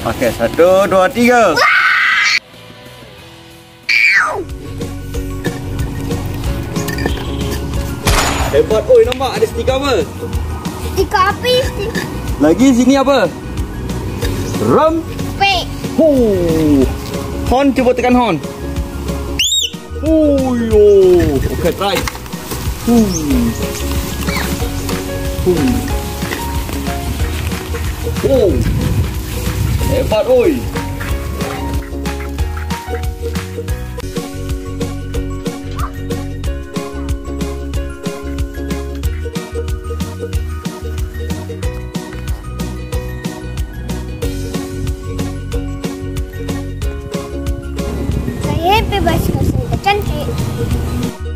Oke, 1, 2, 3. Hebat, oi, nampak ada stiker apa? Stiker api. Lagi sini apa? Ram. Ho. Horn, cuba tekan horn. Oh yo. Okay, try. Oh. Hebat, oi. Saya bebas kasih cantik.